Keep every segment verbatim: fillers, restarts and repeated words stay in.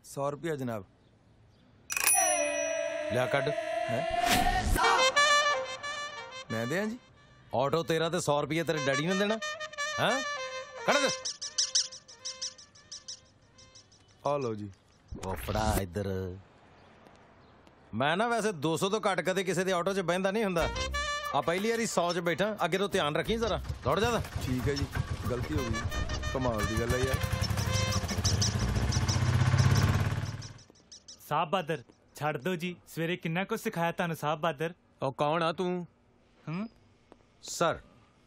सौ रुपया जनाब। लिया कड है मैं दिया जी। ऑटो तेरा ते सौ रुपये तेरे डैडी ने देना है। कड़ दे। आ लो जी। ओ फड़ा इधर। मैं ना वैसे दो सौ तो घट कदे किसी के ऑटो च बहता नहीं हुंदा। आ पहली बारी सौ च बैठा, अगे तो ध्यान रखी जरा। दौड़ जा। ठीक है जी, गलती हो गई। कमाल की गल है यार। साहब बहादुर छड़ दो जी, सवेरे किन्ना कुछ सिखाया तुहानू साहब बहादुर। ओ कौन आ तू? हम्म सर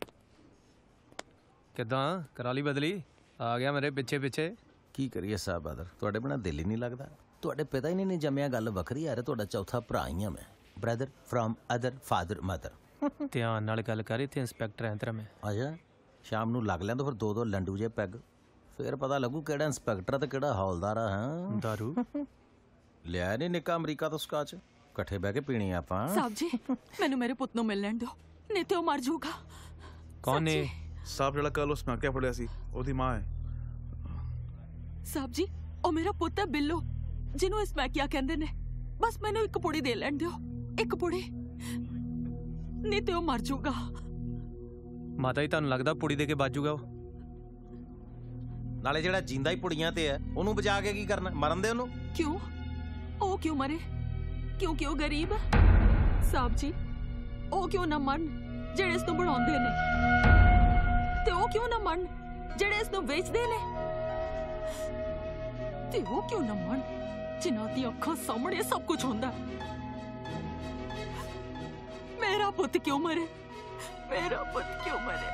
किदां करा ली बदली? आ गया मेरे पिछे पिछे। की करिए साहब बहादुर, तुहाडे बिना दिल ही नहीं लगता। तुहाडे पिता ही नहीं जम्मिया, गल वखरी यार। तुहाडा चौथा भरा ही हां मैं, brother from other father mother. ध्यान नाल गल कर, इत्थे इंस्पैक्टर है तेरा मैं। अच्छा शाम नूं लग लैंदो फिर दो दो लंडू जे पैग, फिर पता लगू किहड़ा इंस्पैक्टर ते किहड़ा हौलदार है। दारू लिया नहीं निक्का अमरीका तो स्काच, इकट्ठे बह के पीनी आपां। साहब जी मैनू मेरे पुत नूं मिल लैण दिओ, नहीं ते ओह मर जाऊगा। कौन है साहब जिहड़ा कल उस नाकिया फड़िया सी ओदी मां है। साहब जी ओ मेरा पुत है बिल्लो, जिन्हों इस मैकिया कहंदे ने। बस मैनू एक पुड़ी दे लैण दिओ, एक पुड़ी, नहीं ते ओह मर जाऊगा। माता जी तुहानू लगदा पुड़ी दे के बाजूगा? नाले जेड़ा जिंदा ही पुड़ियां ते है ओनू बचा के की करना, मरन दे ओनू। क्यों ओ क्यों मरे? क्योंकि ओ गरीब है। साहब जी ओ क्यों ना मन जेड़े इस नूं बनाउंदे ने, ते ओ क्यों ना मन जेड़े इस नूं वेचदे ने, ते ओ क्यों ना मन जिन्हां दी अखां सामने सब कुछ होंदा है। मेरा पुत क्यों मरे? मेरा पुत क्यों मरे?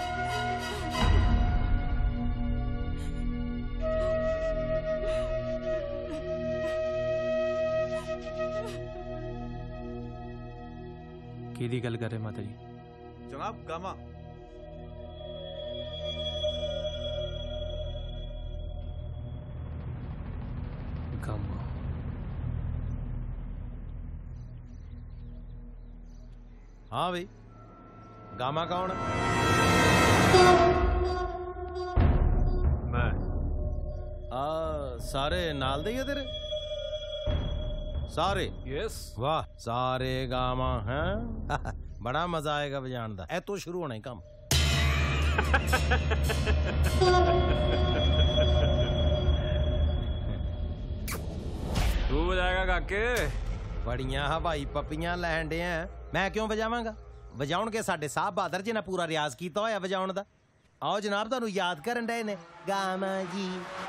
किहदी गल कर रहे माता जी? जनाब गामा। गामा हाँ भाई, गामा कौन है? मैं। आ सारे नाल दे ही है तेरे सारे? यस। वाह सारे गामा हैं। बड़ा मजा आएगा बजान दा। ए तो शुरू होना ही काम। तू बजाएगा काके? बड़ियां हवाई पप्पियां लैन डे हैं, मैं क्यों बजावांगा? बजाउण के साडे साहब बहादुर जी ने पूरा रियाज कीता होया बजाउण दा। आओ जनाब तुहानू याद करन डे ने गामा जी।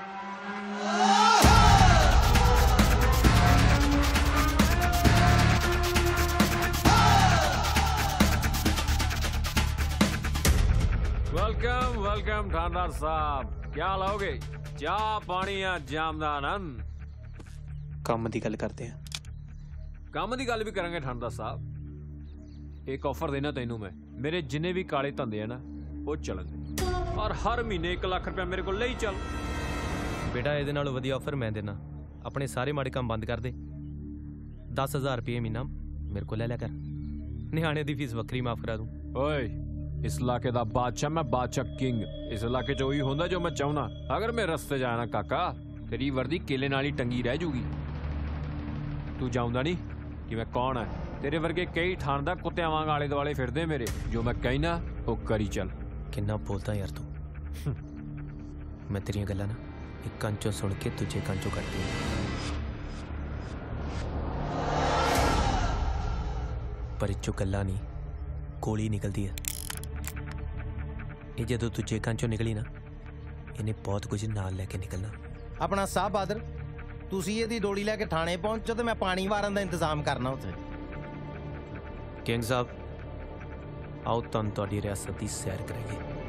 वेलकम वेलकम थानेदार साहब, क्या लाओगे? चाह पानी या जाम दा आनंद? काम दी गल करते हैं। काम दी गल भी करेंगे थानेदार साहब। एक ऑफर देना तेनू मैं, मेरे जिन्ने भी काले धंधे है ना वो चलेंगे, और हर महीने एक लाख रुपया मेरे को ले ही चल। बेटा ये नालों वधिया ऑफर मैं देना, अपने सारे माड़े काम बंद कर दे। दस हजार रुपये महीना मेरे को ले लिया कर, निहाने दी फीस वक्री माफ करा दूं। ओए इस इलाके दा बादशाह मैं, बादशाह किंग। इस इलाके च वही होंदा जो मैं चाहना। अगर मैं रस्ते जाना काका तेरी वर्दी केले नाल ही टंगी रह जूगी। तू जाऊंदा नहीं कि मैं कौन है? तेरे वर्गे कई थानदार कुत्तियां वांग आले दुआले फिरदे मेरे, जो मैं कहना वो करी चल। किन्ना बोलता यार तू। मैं तेरियां गल्लां ना एक कंचों सुन के तुझे कंचों करती हूँ, पर इचो गल्ला नहीं गोली निकलती है। ये जदों तुझे कंचों निकली ना, इन्हें बहुत कुछ नाल लेके निकलना। अपना साहब बहादुर तुसी इहदी डोली लैके थाने पहुंचो तो मैं पानी वारन दा इंतजाम करना उत्थे। किंग साहब आओ तुहानू तुहाडी रियासत दी सैर कराइए।